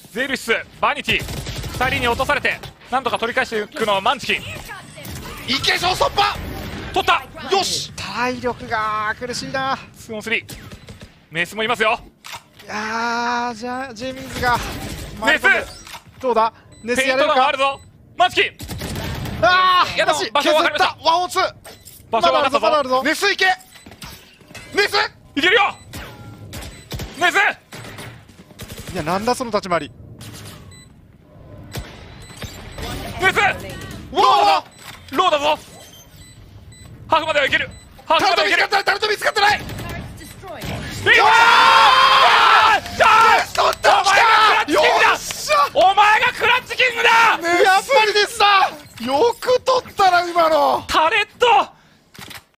ゼルシス、バニティ2人に落とされてなんとか取り返していくのはマンチキン。 いけ、小突破。 取った。 よし、体力が苦しいな。 2on3 メスもいますよ。 いやー、じゃあジェミーズがネスどうだ、ネスペイントやれるか。 があるぞ。マンチキンあー、 いやでも場所分かりました。 ワンオンツー。 場所分かったぞ。 まだあるぞ。ネスいけ、ネス。 いけるよネス。 いや、なんだその立ち回り。 ネスうわー、 ローだぞ。ハーフまではいける。ハーフまではいける。 タルト見つかってない。 いわー取った、来た。よっしゃ、 お前がクラッチキングだ。 やっぱりですだ。よく取ったな今の。 タレッ